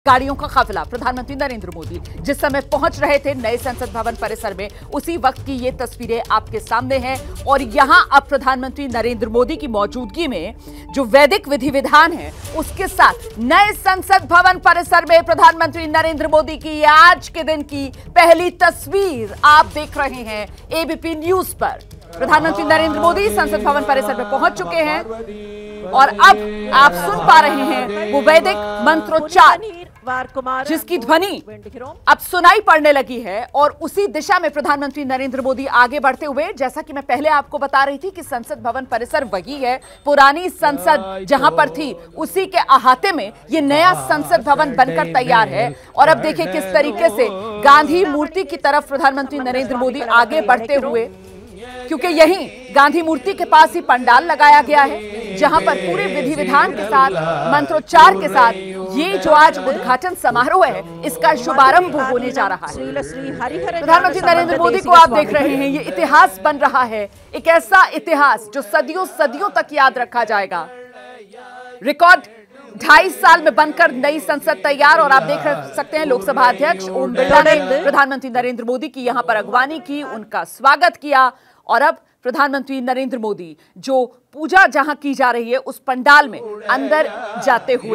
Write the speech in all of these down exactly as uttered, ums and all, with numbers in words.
गाड़ियों का काफिला प्रधानमंत्री नरेंद्र मोदी जिस समय पहुंच रहे थे नए संसद भवन परिसर में, उसी वक्त की ये तस्वीरें आपके सामने हैं। और यहां अब प्रधानमंत्री नरेंद्र मोदी की मौजूदगी में जो वैदिक विधि विधान है उसके साथ नए संसद भवन परिसर में प्रधानमंत्री नरेंद्र मोदी की आज के दिन की पहली तस्वीर आप देख रहे हैं एबीपी न्यूज पर। प्रधानमंत्री नरेंद्र मोदी संसद भवन परिसर में पहुंच चुके हैं और अब आप सुन पा रहे हैं वो वैदिक मंत्रोच्चार जिसकी ध्वनि अब सुनाई पड़ने लगी है। और उसी दिशा में प्रधानमंत्री नरेंद्र मोदी आगे बढ़ते हुए, जैसा कि मैं पहले आपको बता रही थी कि संसद भवन परिसर वही है, पुरानी संसद जहां पर थी उसी के अहाते में ये नया संसद भवन बनकर तैयार है। और अब देखिए किस तरीके से गांधी मूर्ति की तरफ प्रधानमंत्री नरेंद्र मोदी आगे बढ़ते हुए, क्योंकि यहीं गांधी मूर्ति के पास ही पंडाल लगाया गया है जहां पर पूरे विधि विधान के साथ मंत्रोच्चार के साथ ये जो आज उद्घाटन समारोह है इसका शुभारंभ होने जा रहा है। प्रधानमंत्री नरेंद्र मोदी को आप देख रहे हैं, ये इतिहास बन रहा है, एक ऐसा इतिहास जो सदियों सदियों तक याद रखा जाएगा। रिकॉर्ड ढाई साल में बनकर नई संसद तैयार। और आप देख सकते हैं लोकसभा अध्यक्ष ओम बिरला ने प्रधानमंत्री नरेंद्र मोदी की यहां पर अगवानी की, उनका स्वागत किया। और अब प्रधानमंत्री नरेंद्र मोदी जो पूजा जहां की जा रही है उस पंडाल में अंदर जाते हुए,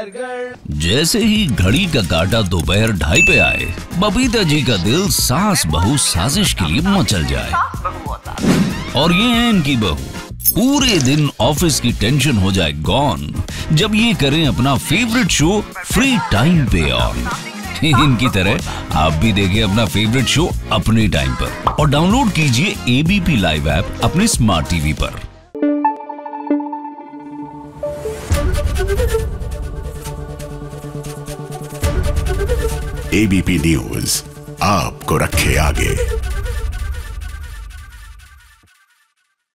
जैसे ही घड़ी का काटा दोपहर ढाई पे आए, बबीता जी का दिल सास बहू साजिश के लिए मचल जाए। और ये है इनकी बहू, पूरे दिन ऑफिस की टेंशन हो जाए गॉन जब ये करें अपना फेवरेट शो फ्री टाइम पे ऑन। इनकी तरह आप भी देखिए अपना फेवरेट शो अपने टाइम पर और डाउनलोड कीजिए एबीपी लाइव ऐप अपने स्मार्ट टीवी पर। एबीपी न्यूज आपको रखे आगे।